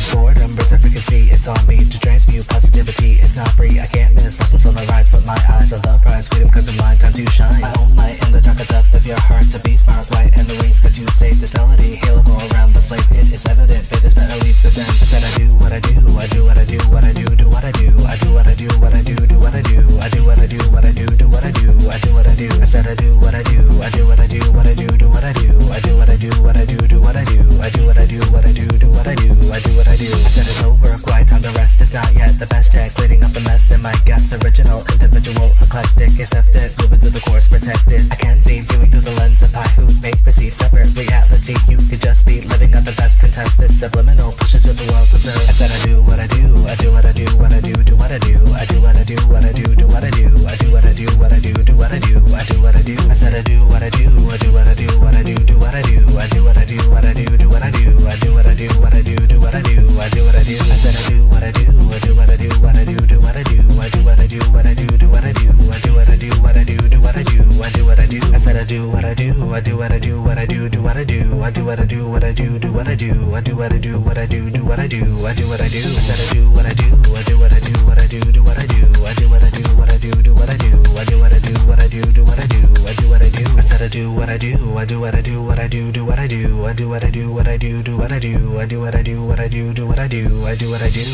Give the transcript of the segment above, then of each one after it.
Boredom, Trevor Quincy, it's on me to transmute positivity. It's not free, I can't miss lessons on the rise, but my eyes are the prize. Freedom cause I'm blind, time to shine. My own light in the dark of depth of your heart to be smart, light and the wings cut to save this melody. Halo go around the flame, it is evident, but this better leaves to them. I said I do what I do, I do what I do, what I do, do what I do, I do what I do, what I do, do what I do, I do what I do, what I do, do what I do, I do what I do. I said I do what I do, I do what I do, what I do, do what I do, I do what I do, what I do, do what I do, I do what I do, what I do, do what I do, I do what I do. I said it's over, quiet time to rest. It's not yet the best yet, cleaning up the mess in my guess. Original, individual, eclectic, accepted, moving through the course, protected. I can see, viewing through the lens of I who make perceive separate reality. You could just be living at the best, contest this subliminal, push it to the world to serve. I said I do what I do, I do what I do, what I do, do what I do, I do what I do, what I do, do what I do, I do what I do, what I do, do what I do, I do what I do. I said I do what I do, I do what I do, what I do, do what I do, I do what I do, what I do, do what I do, I do what I do, what I do, do what I do, I do what I do. I said I do what I do, I do what I do, what I do, do what I do, I do what I do, what I do, do what I do, I do what I do, what I do, do what I do, I do what I do. I said I do what I do, I do what I do, what I do, do what I do, I do what I do, what I do, do what I do, I do what I do, what I do, do what I do, I do what I do. I said I do what I do, I do what I do, what I do, do what I do, I do what I do, what I do, do what I do, I do what I do, what I do, do what I do, I do what I do. I said I do what I do, I do what I do, what I do, do what I do, I do what I do, what I do, do what I do, I do what I do, what I do, do what I do, I do what I do.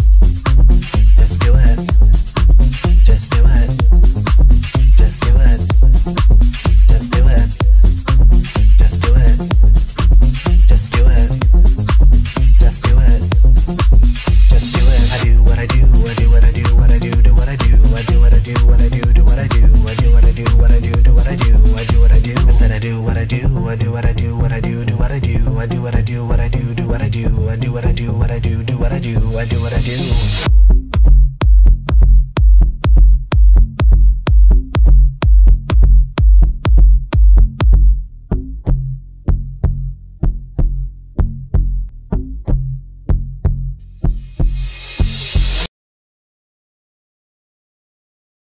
Just do it. Just do it. Just do it. Just do it. Just do it. Just do it. Just do it. Just do it. I do what I do, I do what I do, what I do, do what I do, I do what I do, what I do, do what I do, I do what I do, what I do, do what I do, I do what I do. I said I do what I do, I do what I do, what I do, do what I do, I do what I do, what I do, do what I do, I do what I do, what I do, do what I do, I do what I do.